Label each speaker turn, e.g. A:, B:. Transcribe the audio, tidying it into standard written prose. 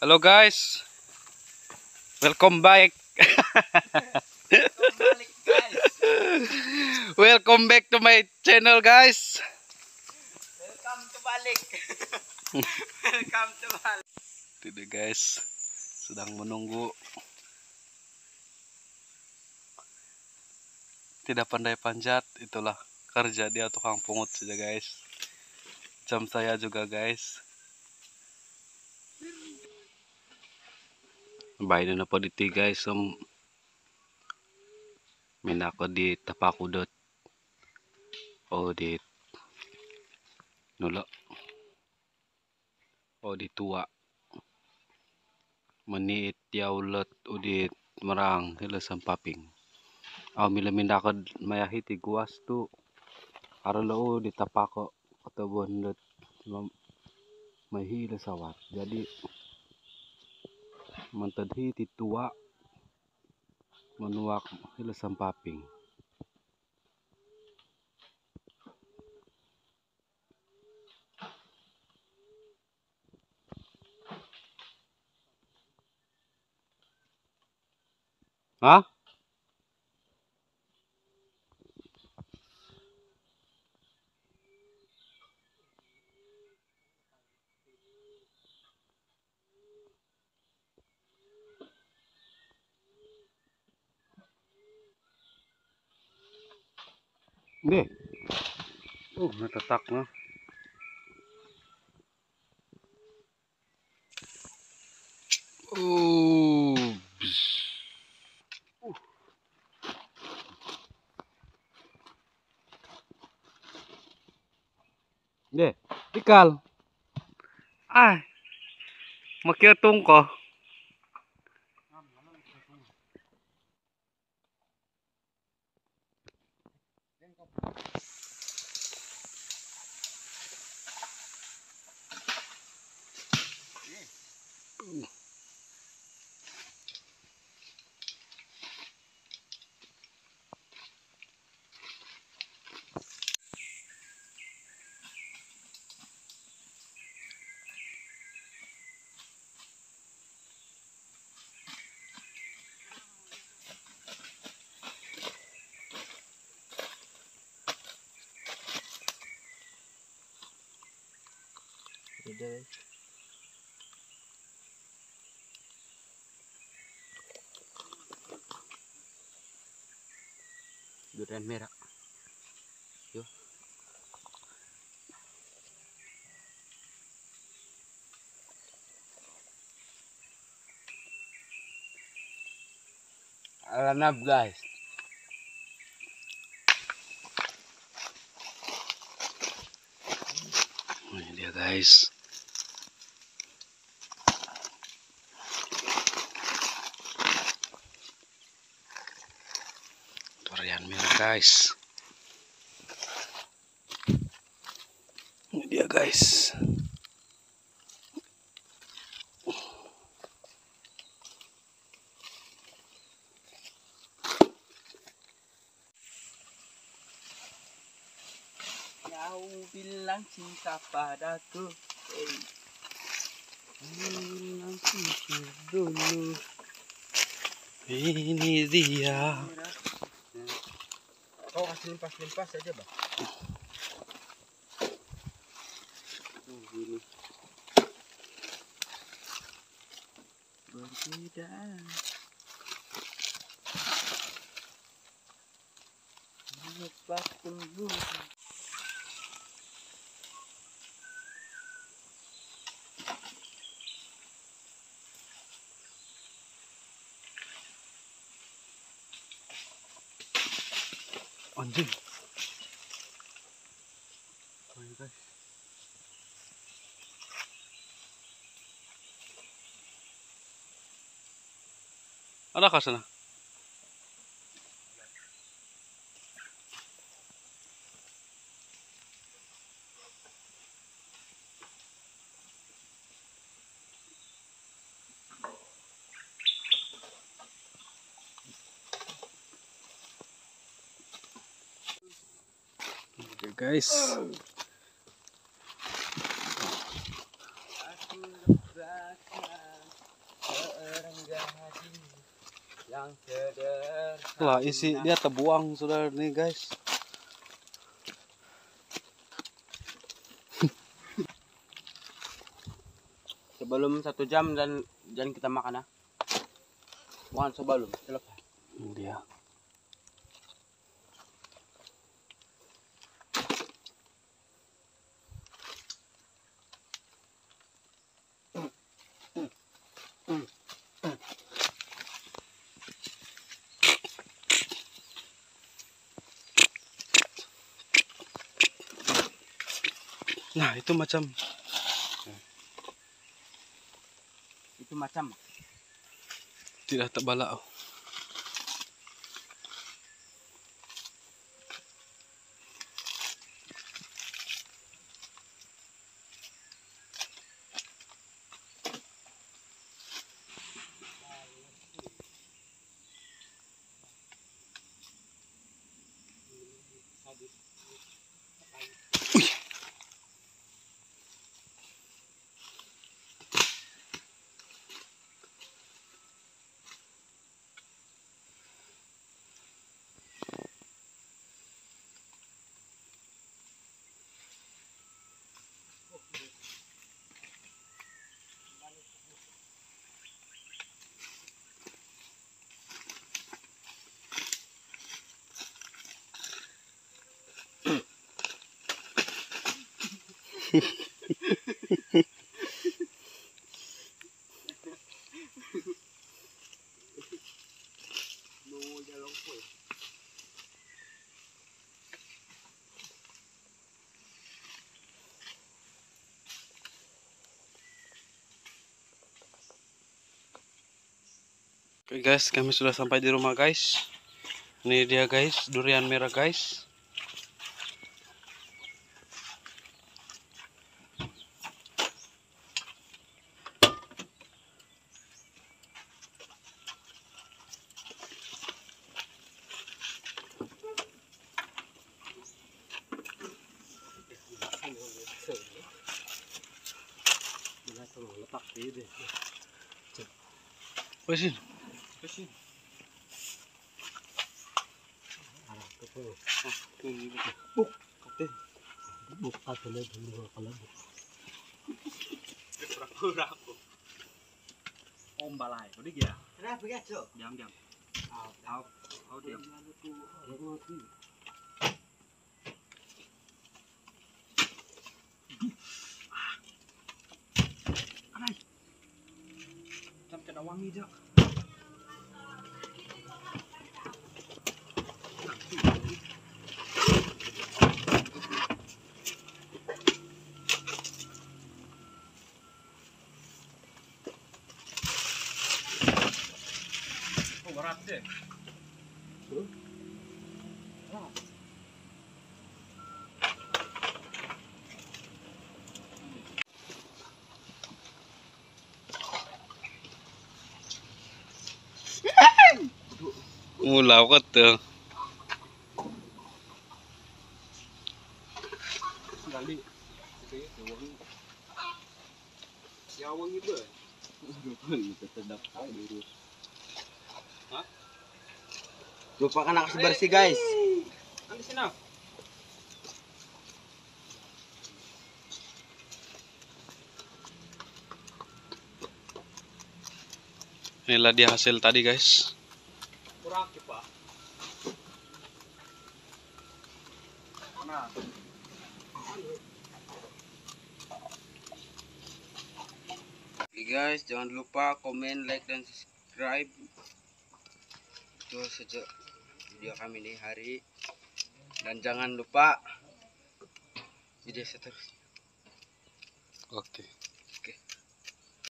A: Halo guys, welcome back.
B: Balik guys.
A: Welcome back to my channel guys.
B: Welcome to balik. Welcome to balik.
A: Tidak guys, sedang menunggu. Tidak pandai panjat, itulah kerja dia tukang pungut saja guys. Jam saya juga guys. Bayi na po dito guys, minako di tapakudot o di nulo o di tua maniit yaulot o di marang hilasang paping aw milamindakod mayahiti guwas tu aralo di tapako katabon lot mahila sawat jadi mantadhi ti tua manuak hilasang paping. Hah? Hindi. Natatak na. Oh. Hindi. Ikal. Ay. Makiatong ko.
B: Udah.
A: Durian merah. Yo.
B: Alanab guys.
A: Ini dia guys. Durian merah guys. Ini dia guys.
B: Kau bilang cinta padaku.
A: Bilang cinta dulu. Ini dia.
B: Kau kasih limpas aja bang.
A: Ini.
B: Berbeda. Lepas tunggu.
A: Anjing. Oh ya guys. Ada kah sana? Oke guys.
B: Aku lebakkan Yang sederhana.
A: Lah isi dia terbuang sudah nih guys.
B: Sebelum 1 jam dan kita makan ya. Bukan sebelum, selepas.
A: Dia. Nah, itu macam tidak terbala. Oke guys, kami sudah sampai di rumah guys. Ini dia guys, durian merah guys. Pesin.
B: Om balai, udah dia.
C: Kenapa ya, Cok?
B: Diam. Diam. Sampai wangi jak. Oh, berat deh.
A: Mulaw ka to.
B: Gali. Ya wangi be.
C: Lupakan aksi bersih, guys.
B: Di sini.
A: Inilah dia hasil tadi guys.
B: Kurang Pak. Mana?
C: Oke guys, jangan lupa komen, like, dan subscribe. Itu saja video kami di hari. Dan jangan lupa video seterusnya.
A: Oke.